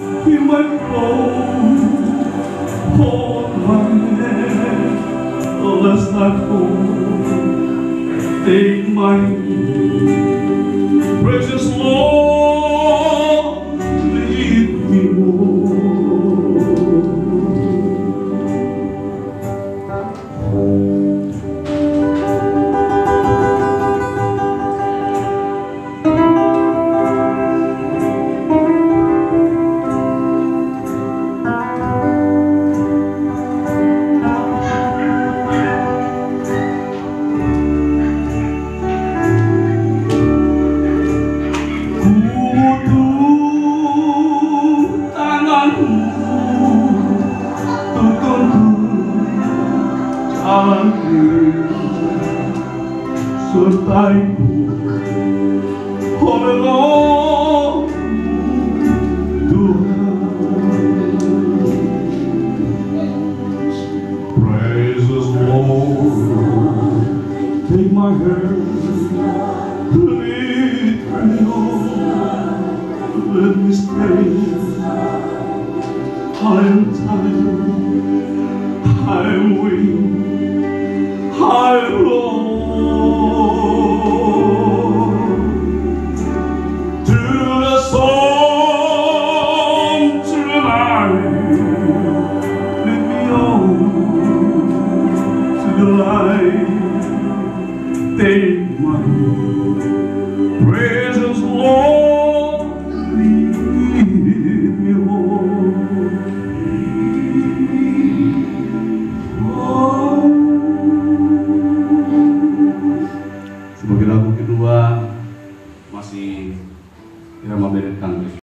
Be my clothes, hold my hand, lest I fall. Take my precious Lord, lead me sertai-ku, oh Lord, Tuhan. Praises Lord, take my hand, lead me on, let me stay. I'm tired, I'm weak, I'm lost.